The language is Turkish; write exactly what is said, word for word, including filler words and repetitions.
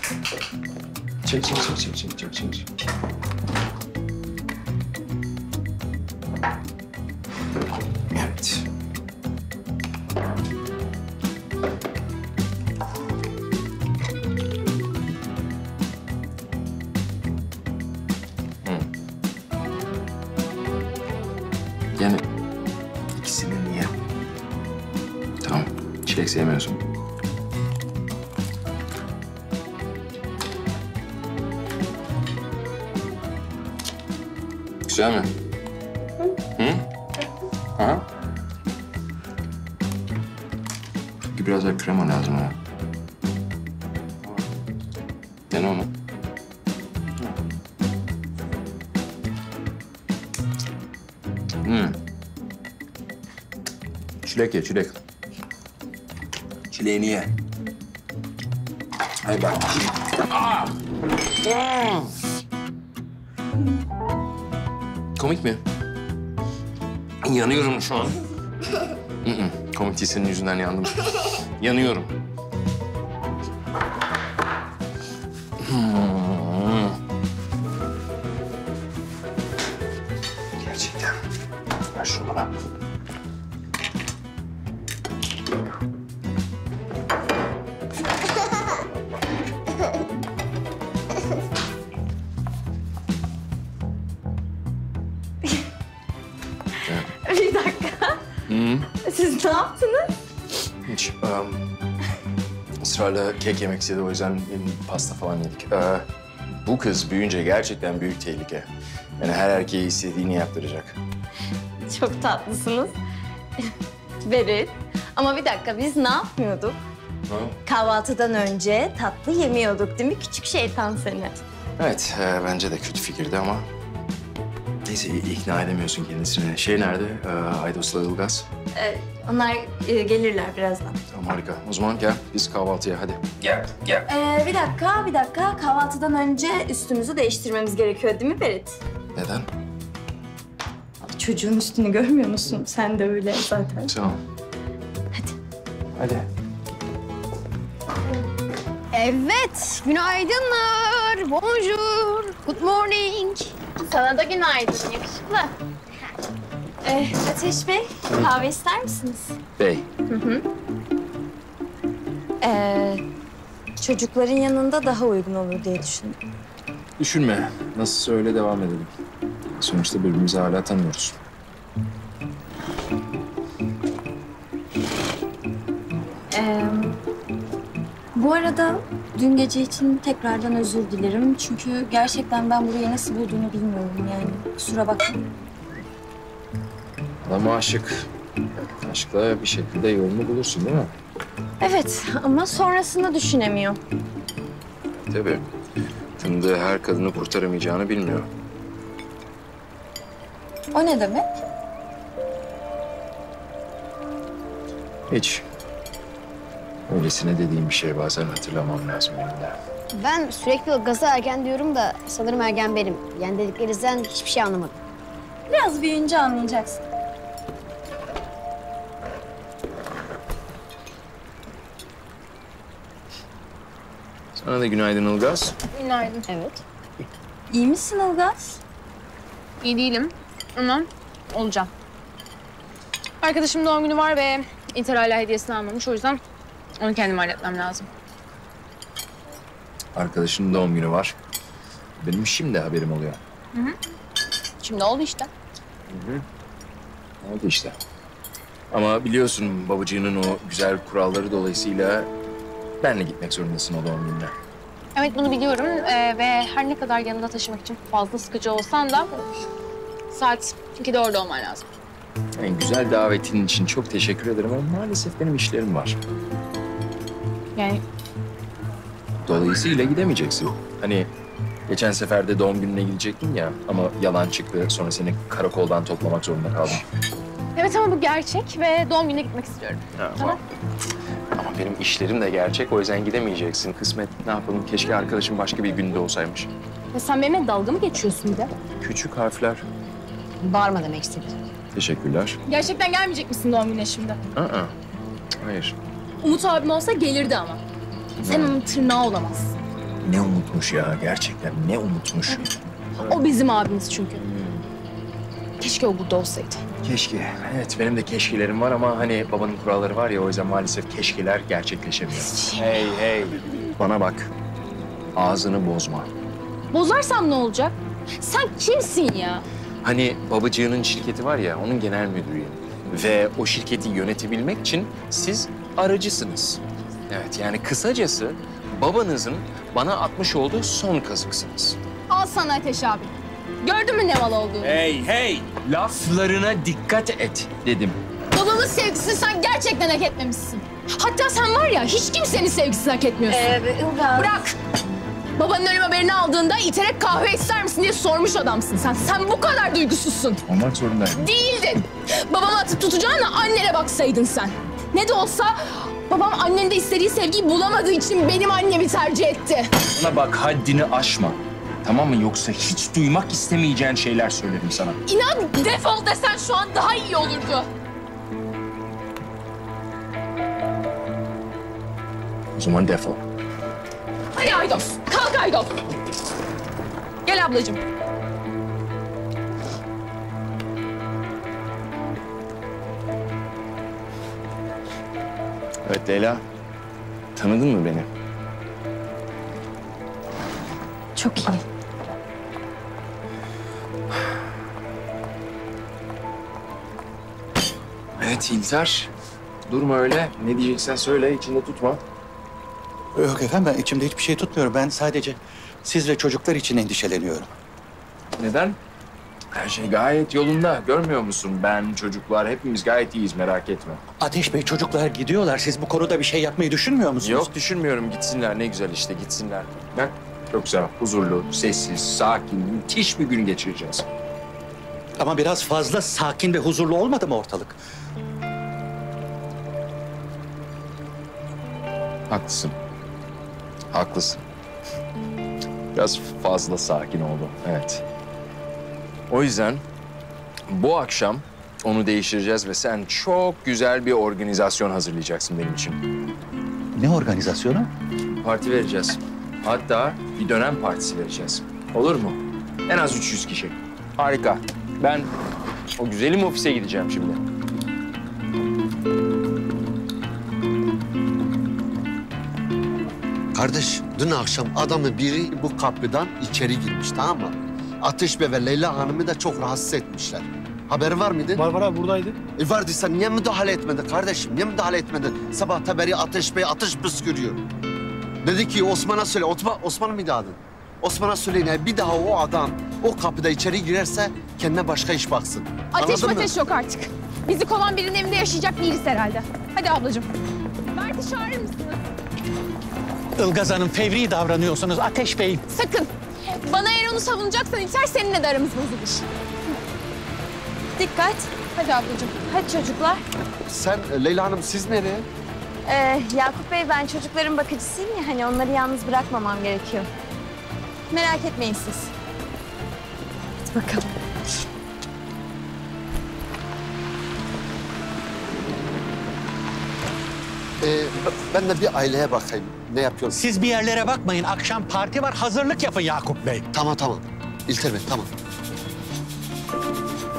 Çek, çek, çek, çek, çek, çek, çek. Evet. Hı. Yani ikisini niye? Tamam, çilek sevmiyorsun. Güzel mi? Hı? Hı? Aha. Biraz daha krema lazım ama. Dene onu. Hmm. Çilek ye, çilek. Çileğini ye. Hay bak. Aa! Komik mi? Yanıyorum şu an. Hı hı, komik değil, senin yüzünden yandım. Yanıyorum. Hmm. Gerçekten. Ver şunu bana. Bir dakika. Hı? Siz ne yaptınız? Hiç. Um, ısrarla kek yemek istedi, o yüzden pasta falan yedik. Ee, bu kız büyüyünce gerçekten büyük tehlike. Yani her erkeğe istediğini yaptıracak. Çok tatlısınız. Berit. Ama bir dakika, biz ne yapmıyorduk? Ha? Kahvaltıdan önce tatlı yemiyorduk değil mi küçük şeytan seni? Evet, e, bence de kötü fikirdi ama... Neyse, ikna edemiyorsun kendisini. Şey nerede? Ee, Aydos'la Ilgaz. Ee, onlar e, gelirler birazdan. Tamam, harika. O zaman gel, biz kahvaltıya hadi. Gel, gel. Ee, bir dakika, bir dakika. Kahvaltıdan önce üstümüzü değiştirmemiz gerekiyor değil mi Berit? Neden? Çocuğun üstünü görmüyor musun? Sen de öyle zaten. Tamam. Hadi. Hadi. Evet, günaydınlar. Bonjour, good morning. Sana da günaydın yakışıklı. Ee, Ateş Bey, kahve ister misiniz? Bey. Hı hı. Ee, çocukların yanında daha uygun olur diye düşündüm. Düşünme. Nasılsa öyle devam edelim. Sonuçta birbirimizi hala tanıyoruz. Ee, bu arada dün gece için tekrardan özür dilerim. Çünkü gerçekten ben burayı nasıl bulduğunu bilmiyorum yani. Kusura bakma. Ama aşık. Aşkla bir şekilde yolunu bulursun değil mi? Evet ama sonrasını düşünemiyor. Tabii. Tanıdığı her kadını kurtaramayacağını bilmiyor. O ne demek? Hiç. Öylesine dediğim bir şey bazen hatırlamam lazım benim de. Ben sürekli gaza ergen diyorum da sanırım ergen benim. Yani dediklerinizden hiçbir şey anlamadım. Biraz büyüyünce anlayacaksın. Sana da günaydın Ilgaz. Günaydın. Evet. İyi misin Ilgaz? İyi değilim ama olacağım. Arkadaşımın doğum günü var ve İnter hala hediyesini almamış. O yüzden onu kendim halletmem lazım. Arkadaşının doğum günü var. Benim şimdi haberim oluyor. Şimdi oldu işte. Oldu işte. Ama biliyorsun babacığının o güzel kuralları dolayısıyla benle gitmek zorundasın o doğum gününe. Evet bunu biliyorum ee, ve her ne kadar yanında taşımak için fazla sıkıcı olsan da saat ikide orada olman lazım. Yani güzel davetin için çok teşekkür ederim ama maalesef benim işlerim var. Yani Dolayısıyla gidemeyeceksin. Hani geçen sefer de doğum gününe gidecektin ya ama yalan çıktı. Sonra seni karakoldan toplamak zorunda kaldım. evet ama bu gerçek ve doğum gününe gitmek istiyorum. Ha, Tamam. Ama benim işlerim de gerçek. O yüzden gidemeyeceksin. Kısmet ne yapalım? Keşke arkadaşım başka bir günde olsaymış. Ya sen benimle dalga mı geçiyorsun bir de? Küçük harfler. Bağırma demek istedim. Teşekkürler. Gerçekten gelmeyecek misin doğum gününe şimdi? Aa, hayır. Umut abim olsa gelirdi ama. Sen onun tırnağı olamazsın. ne unutmuş ya gerçekten ne unutmuş. O bizim abimiz çünkü. Keşke o burada olsaydı. Keşke. Evet benim de keşkelerim var ama hani babanın kuralları var ya o yüzden maalesef keşkeler gerçekleşemiyor. Hey hey. Bana bak. Ağzını bozma. Bozarsam ne olacak? Sen kimsin ya? Hani babacığının şirketi var ya onun genel müdürüyüm. Ve o şirketi yönetebilmek için siz aracısınız. Evet yani kısacası babanızın bana atmış olduğu son kazıksınız. Al sana Ateş abi. Gördün mü ne mal olduğunu? Hey hey! Laflarına dikkat et dedim. Babamın sevgisini sen gerçekten hak etmemişsin. Hatta sen var ya hiç kimsenin sevgisini hak etmiyorsun. Ee, Ilgaz. Bırak! Babanın ölüm haberini aldığında iterek kahve ister misin diye sormuş adamsın sen. Sen bu kadar duygusuzsun. Olmak zorundayım. Değildin. Babama atıp tutacağına annene baksaydın sen. Ne de olsa babam annenin de istediği sevgiyi bulamadığı için benim annemi tercih etti. Bana bak haddini aşma. Tamam mı? Yoksa hiç duymak istemeyeceğin şeyler söylerim sana. İnan defol desen şu an daha iyi olurdu. O zaman defol. Hadi Aydos, kalk Aydos. Gel ablacığım. Evet Leyla. Tanıdın mı beni? Çok iyi. Evet İlter. Durma öyle. Ne diyeceksen söyle. İçinde tutma. Yok efendim ben içimde hiçbir şey tutmuyorum. Ben sadece siz ve çocuklar için endişeleniyorum. Neden? Her şey gayet yolunda. Görmüyor musun? Ben, çocuklar hepimiz gayet iyiyiz. Merak etme. Ateş Bey çocuklar gidiyorlar. Siz bu konuda bir şey yapmayı düşünmüyor musunuz? Yok düşünmüyorum. Gitsinler. Ne güzel işte gitsinler. Bak çok güzel. Huzurlu, sessiz, sakin, müthiş bir gün geçireceğiz. Ama biraz fazla sakin ve huzurlu olmadı mı ortalık? Haklısın. Haklısın. Biraz fazla sakin oldum. Evet. O yüzden bu akşam onu değiştireceğiz ve sen çok güzel bir organizasyon hazırlayacaksın benim için. Ne organizasyonu? Parti vereceğiz. Hatta bir dönem partisi vereceğiz. Olur mu? En az üç yüz kişi. Harika. Ben o güzelim ofise gideceğim şimdi. Kardeş, dün akşam adamı biri bu kapıdan içeri girmiş, tamam mı? Ateş Bey ve Leyla Hanım'ı da çok rahatsız etmişler. Haberi var mıydı? Var var abi buradaydı. E vardıysa niye müdahale etmedi kardeşim? Niye müdahale etmedi? Sabahta beri Ateş Bey ateş püskürüyor. Dedi ki Osman'a söyle, Osman, Osman mıydı adın? Osman'a söyleyin bir daha o adam o kapıda içeri girerse kendine başka iş baksın. Ateş Anladın mı? ateş yok artık. Bizi kovan birinin evinde yaşayacak değiliz herhalde. Hadi ablacığım. Mert'i çağırır mısınız? Ilgaz Hanım fevri davranıyorsunuz Ateş Bey. Sakın. Bana eğer onu savunacaksan İlter seninle de aramız bozulur. Dikkat. Hadi ablacığım. Hadi çocuklar. Sen e, Leyla Hanım siz nereye? Ee, Yakup Bey ben çocukların bakıcısıyım ya hani onları yalnız bırakmamam gerekiyor. Merak etmeyin siz. Hadi bakalım. Ee, ben de bir aileye bakayım. Ne yapıyorsun? Siz bir yerlere bakmayın. Akşam parti var. Hazırlık yapın Yakup Bey. Tamam tamam. İlter Bey tamam.